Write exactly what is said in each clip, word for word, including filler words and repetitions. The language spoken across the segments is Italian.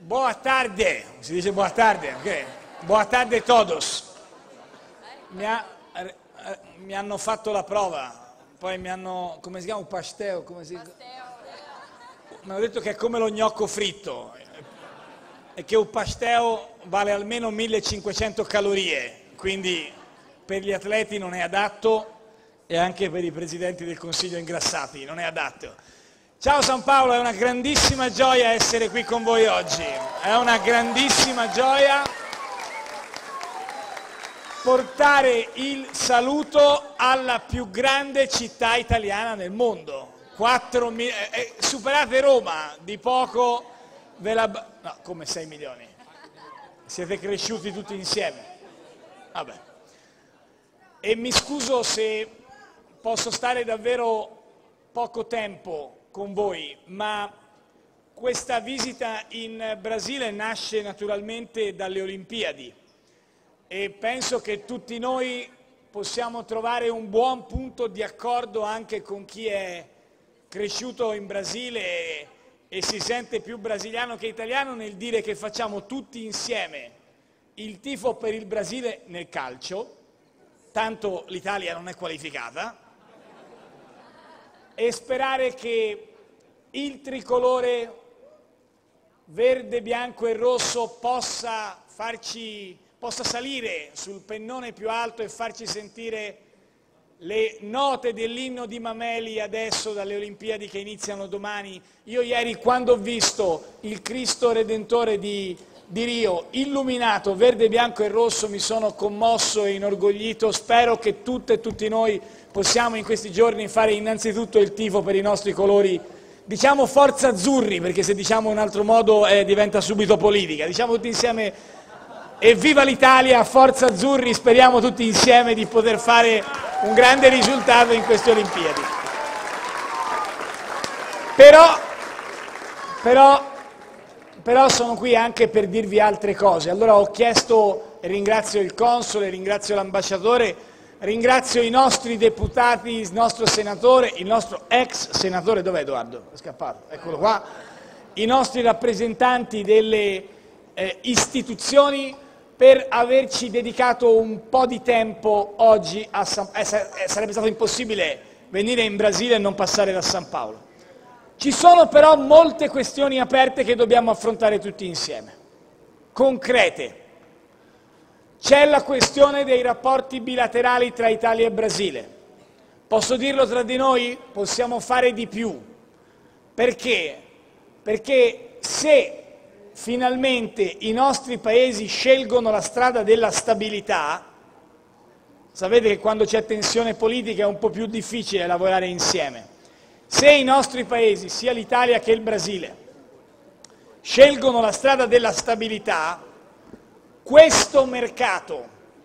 Boa tarde, si dice boa tarde, ok? Boa tarde todos. Mi, ha, eh, mi hanno fatto la prova, poi mi hanno, come si chiama, un pastel, come si... mi hanno detto che è come lo gnocco fritto e che un pastel vale almeno millecinquecento calorie, quindi per gli atleti non è adatto e anche per i presidenti del Consiglio ingrassati non è adatto. Ciao San Paolo, è una grandissima gioia essere qui con voi oggi, è una grandissima gioia portare il saluto alla più grande città italiana nel mondo. quattro, eh, superate Roma, di poco ve la... no, come sei milioni? Siete cresciuti tutti insieme. Vabbè. E mi scuso se posso stare davvero poco tempo con voi, ma questa visita in Brasile nasce naturalmente dalle Olimpiadi e penso che tutti noi possiamo trovare un buon punto di accordo anche con chi è cresciuto in Brasile e, e si sente più brasiliano che italiano nel dire che facciamo tutti insieme il tifo per il Brasile nel calcio, tanto l'Italia non è qualificata, e sperare che il tricolore verde, bianco e rosso possa farci, possa salire sul pennone più alto e farci sentire le note dell'inno di Mameli adesso dalle Olimpiadi che iniziano domani. Io ieri, quando ho visto il Cristo Redentore di, di Rio illuminato verde, bianco e rosso, mi sono commosso e inorgoglito. Spero che tutte e tutti noi possiamo in questi giorni fare innanzitutto il tifo per i nostri colori, diciamo forza azzurri, perché se diciamo in un altro modo eh, diventa subito politica. Diciamo tutti insieme evviva l'Italia, forza azzurri, speriamo tutti insieme di poter fare un grande risultato in queste Olimpiadi. Però, però, però sono qui anche per dirvi altre cose. Allora ho chiesto, e ringrazio il console, ringrazio l'ambasciatore, ringrazio i nostri deputati, il nostro senatore, il nostro ex senatore, dov'è Edoardo? È scappato, eccolo qua, i nostri rappresentanti delle eh, istituzioni per averci dedicato un po' di tempo oggi a San Paolo. Eh, sarebbe stato impossibile venire in Brasile e non passare da San Paolo. Ci sono però molte questioni aperte che dobbiamo affrontare tutti insieme, concrete. C'è la questione dei rapporti bilaterali tra Italia e Brasile. Posso dirlo tra di noi? Possiamo fare di più. Perché? Perché se finalmente i nostri paesi scelgono la strada della stabilità, sapete che quando c'è tensione politica è un po' più difficile lavorare insieme. Se i nostri paesi, sia l'Italia che il Brasile, scelgono la strada della stabilità, questo mercato,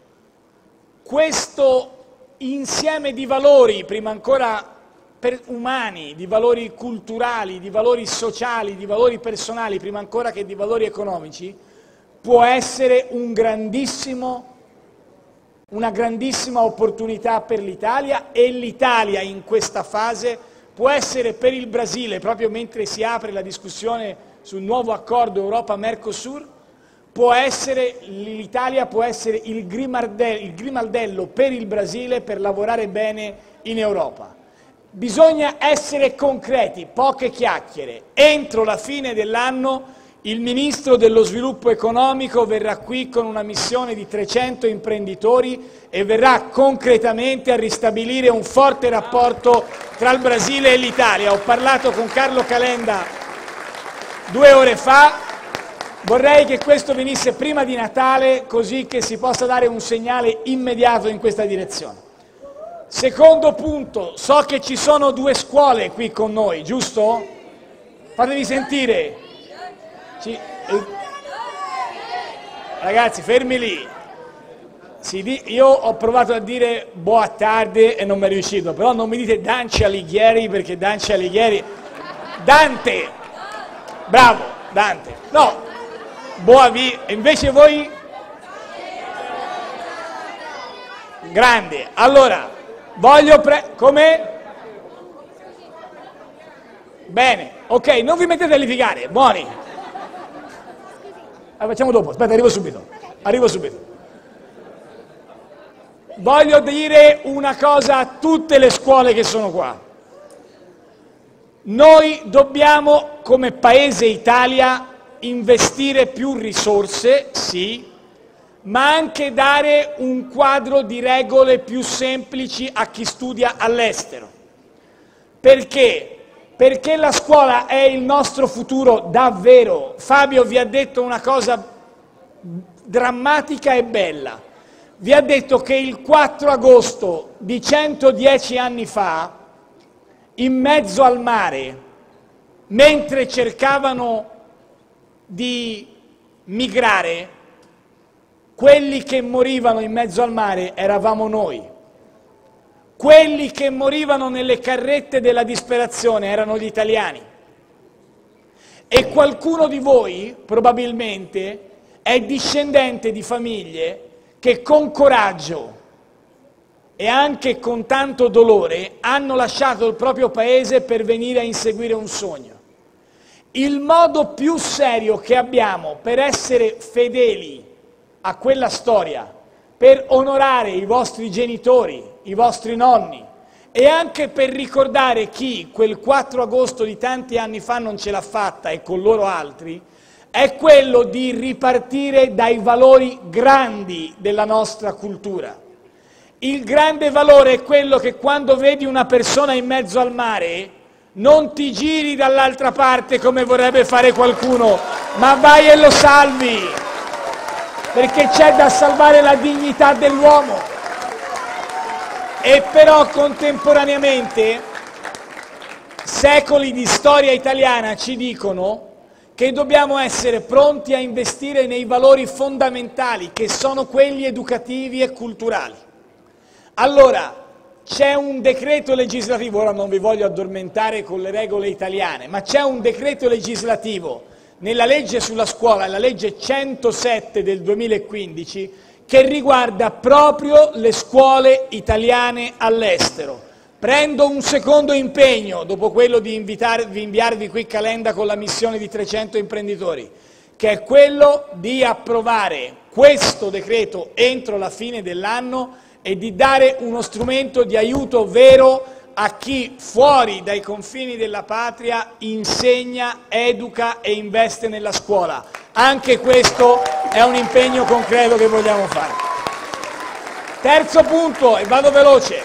questo insieme di valori, prima ancora per umani, di valori culturali, di valori sociali, di valori personali, prima ancora che di valori economici, può essere un grandissimo, una grandissima opportunità per l'Italia, e l'Italia in questa fase può essere per il Brasile, proprio mentre si apre la discussione sul nuovo accordo Europa-Mercosur, può essere, l'Italia può essere il grimaldello, il grimaldello per il Brasile per lavorare bene in Europa. Bisogna essere concreti, poche chiacchiere. Entro la fine dell'anno il Ministro dello Sviluppo Economico verrà qui con una missione di trecento imprenditori e verrà concretamente a ristabilire un forte rapporto tra il Brasile e l'Italia. Ho parlato con Carlo Calenda due ore fa. Vorrei che questo venisse prima di Natale, così che si possa dare un segnale immediato in questa direzione. Secondo punto, so che ci sono due scuole qui con noi, giusto? Fatevi sentire. Ci... eh... Ragazzi, fermi lì. Si di... Io ho provato a dire boa tarde e non mi è riuscito, però non mi dite Dante Alighieri, perché Dante Alighieri... Dante! Bravo, Dante. No! Boa via, invece voi? Grande. Allora, voglio pre... come? Bene, ok, non vi mettete a litigare, buoni. La facciamo dopo, aspetta, arrivo subito. Arrivo subito. Voglio dire una cosa a tutte le scuole che sono qua. Noi dobbiamo, come Paese Italia, investire più risorse, sì, ma anche dare un quadro di regole più semplici a chi studia all'estero. Perché? Perché la scuola è il nostro futuro davvero. Fabio vi ha detto una cosa drammatica e bella. Vi ha detto che il quattro agosto di centodieci anni fa, in mezzo al mare, mentre cercavano di migrare, quelli che morivano in mezzo al mare eravamo noi. Quelli che morivano nelle carrette della disperazione erano gli italiani. E qualcuno di voi, probabilmente, è discendente di famiglie che con coraggio e anche con tanto dolore hanno lasciato il proprio paese per venire a inseguire un sogno. Il modo più serio che abbiamo per essere fedeli a quella storia, per onorare i vostri genitori, i vostri nonni e anche per ricordare chi quel quattro agosto di tanti anni fa non ce l'ha fatta e con loro altri, è quello di ripartire dai valori grandi della nostra cultura. Il grande valore è quello che quando vedi una persona in mezzo al mare non ti giri dall'altra parte come vorrebbe fare qualcuno, ma vai e lo salvi, perché c'è da salvare la dignità dell'uomo. E però contemporaneamente secoli di storia italiana ci dicono che dobbiamo essere pronti a investire nei valori fondamentali, che sono quelli educativi e culturali. Allora, c'è un decreto legislativo, ora non vi voglio addormentare con le regole italiane, ma c'è un decreto legislativo nella legge sulla scuola, la legge centosette del duemilaquindici, che riguarda proprio le scuole italiane all'estero. Prendo un secondo impegno, dopo quello di invitarvi, inviarvi qui Calenda con la missione di trecento imprenditori, che è quello di approvare questo decreto entro la fine dell'anno e di dare uno strumento di aiuto vero a chi fuori dai confini della patria insegna, educa e investe nella scuola. Anche questo è un impegno concreto che vogliamo fare. Terzo punto, e vado veloce,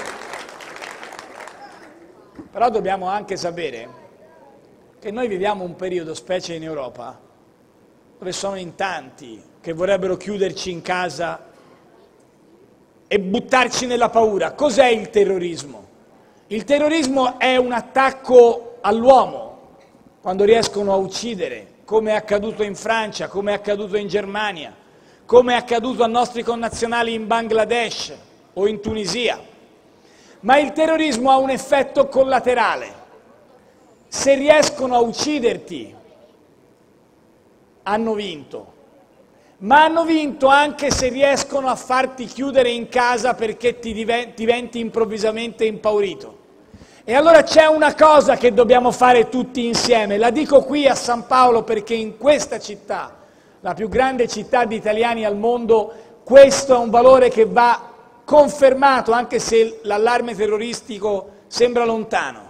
però dobbiamo anche sapere che noi viviamo un periodo, specie in Europa, dove sono in tanti che vorrebbero chiuderci in casa e buttarci nella paura. Cos'è il terrorismo? Il terrorismo è un attacco all'uomo, quando riescono a uccidere, come è accaduto in Francia, come è accaduto in Germania, come è accaduto a nostri connazionali in Bangladesh o in Tunisia. Ma il terrorismo ha un effetto collaterale. Se riescono a ucciderti, hanno vinto. Ma hanno vinto anche se riescono a farti chiudere in casa perché ti diventi improvvisamente impaurito. E allora c'è una cosa che dobbiamo fare tutti insieme, la dico qui a San Paolo perché in questa città, la più grande città di italiani al mondo, questo è un valore che va confermato anche se l'allarme terroristico sembra lontano.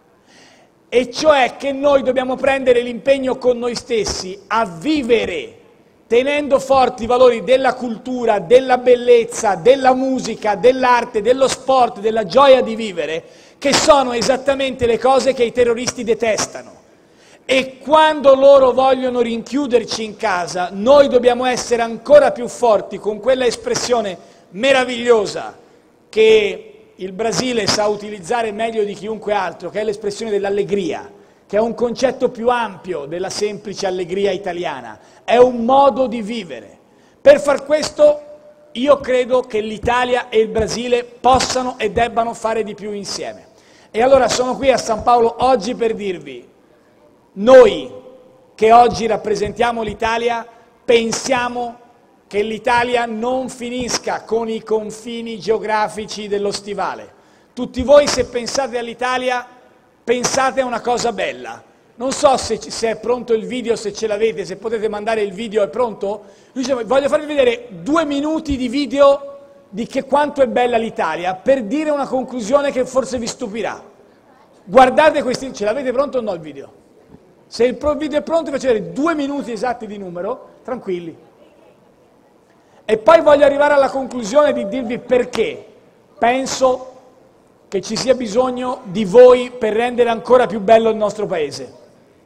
E cioè che noi dobbiamo prendere l'impegno con noi stessi a vivere tenendo forti i valori della cultura, della bellezza, della musica, dell'arte, dello sport, della gioia di vivere, che sono esattamente le cose che i terroristi detestano. E quando loro vogliono rinchiuderci in casa, noi dobbiamo essere ancora più forti con quella espressione meravigliosa che il Brasile sa utilizzare meglio di chiunque altro, che è l'espressione dell'allegria, che è un concetto più ampio della semplice allegria italiana, è un modo di vivere. Per far questo io credo che l'Italia e il Brasile possano e debbano fare di più insieme. E allora sono qui a San Paolo oggi per dirvi, noi che oggi rappresentiamo l'Italia, pensiamo che l'Italia non finisca con i confini geografici dello stivale. Tutti voi se pensate all'Italia, pensate a una cosa bella, Non so se, se è pronto il video, se ce l'avete, se potete mandare il video, è pronto? Lui dice, voglio farvi vedere due minuti di video di che quanto è bella l'Italia, per dire una conclusione che forse vi stupirà. Guardate questi, ce l'avete pronto o no il video? Se il video è pronto vi faccio vedere due minuti esatti di numero, tranquilli. E poi voglio arrivare alla conclusione di dirvi perché penso che ci sia bisogno di voi per rendere ancora più bello il nostro Paese.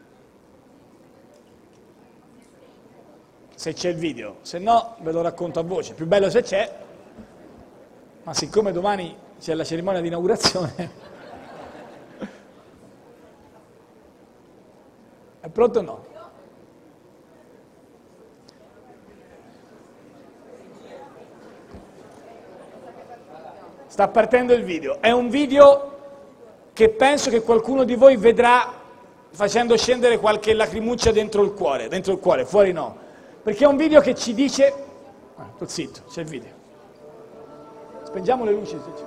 Se c'è il video, se no ve lo racconto a voce, più bello se c'è, ma siccome domani c'è la cerimonia di inaugurazione, è pronto o no? Sta partendo il video, è un video che penso che qualcuno di voi vedrà facendo scendere qualche lacrimuccia dentro il cuore, dentro il cuore, fuori no. Perché è un video che ci dice... Ah, sto zitto, c'è il video. Spengiamo le luci. Se c'è.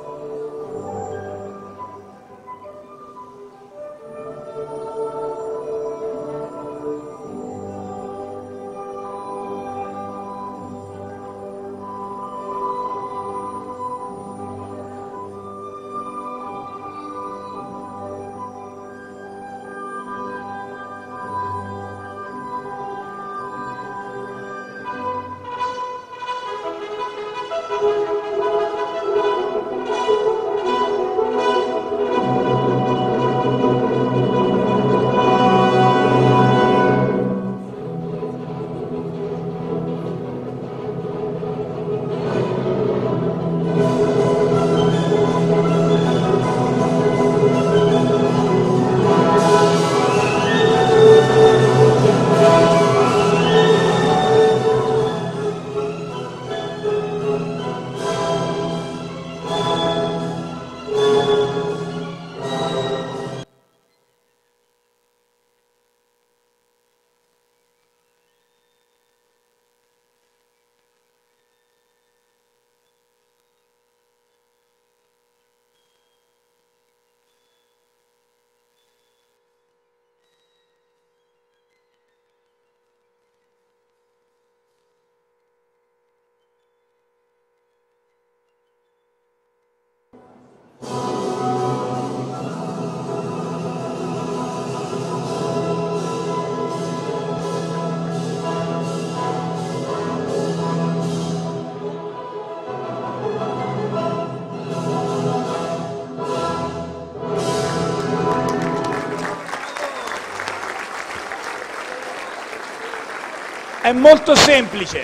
È molto semplice,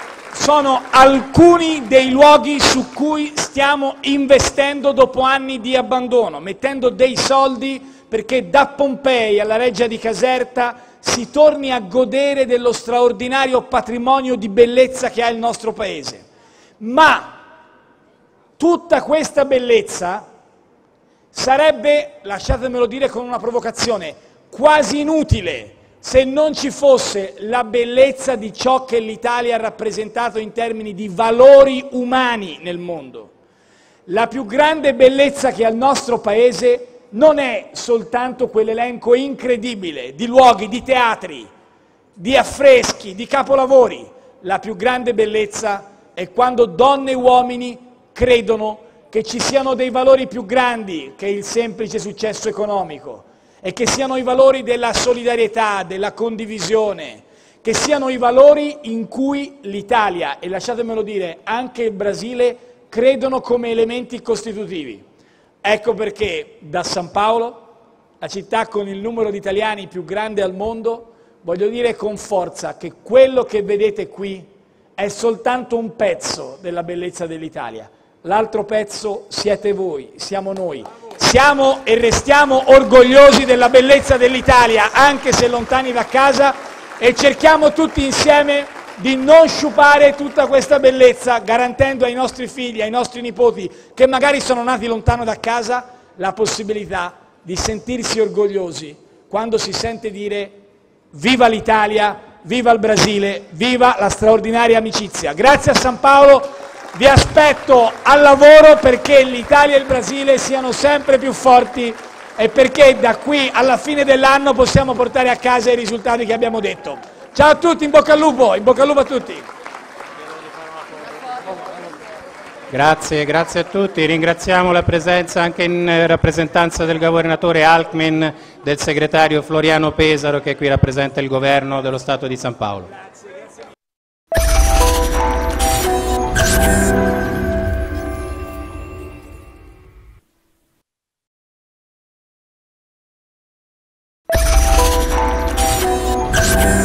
sono alcuni dei luoghi su cui stiamo investendo dopo anni di abbandono, mettendo dei soldi perché da Pompei alla Reggia di Caserta si torni a godere dello straordinario patrimonio di bellezza che ha il nostro Paese. Ma tutta questa bellezza sarebbe, lasciatemelo dire con una provocazione, quasi inutile se non ci fosse la bellezza di ciò che l'Italia ha rappresentato in termini di valori umani nel mondo. La più grande bellezza che ha il nostro Paese non è soltanto quell'elenco incredibile di luoghi, di teatri, di affreschi, di capolavori. La più grande bellezza è quando donne e uomini credono che ci siano dei valori più grandi che il semplice successo economico, e che siano i valori della solidarietà, della condivisione, che siano i valori in cui l'Italia, e lasciatemelo dire anche il Brasile, credono come elementi costitutivi. Ecco perché da San Paolo, la città con il numero di italiani più grande al mondo, voglio dire con forza che quello che vedete qui è soltanto un pezzo della bellezza dell'Italia. L'altro pezzo siete voi, siamo noi. Siamo e restiamo orgogliosi della bellezza dell'Italia, anche se lontani da casa, e cerchiamo tutti insieme di non sciupare tutta questa bellezza, garantendo ai nostri figli, ai nostri nipoti, che magari sono nati lontano da casa, la possibilità di sentirsi orgogliosi quando si sente dire viva l'Italia, viva il Brasile, viva la straordinaria amicizia. Grazie a San Paolo. Vi aspetto al lavoro perché l'Italia e il Brasile siano sempre più forti e perché da qui alla fine dell'anno possiamo portare a casa i risultati che abbiamo detto. Ciao a tutti, in bocca al lupo, in bocca al lupo a tutti. Grazie, grazie a tutti. Ringraziamo la presenza anche in rappresentanza del governatore Alckmin, del segretario Floriano Pesaro che qui rappresenta il governo dello Stato di San Paolo. Grazie, grazie. Yeah.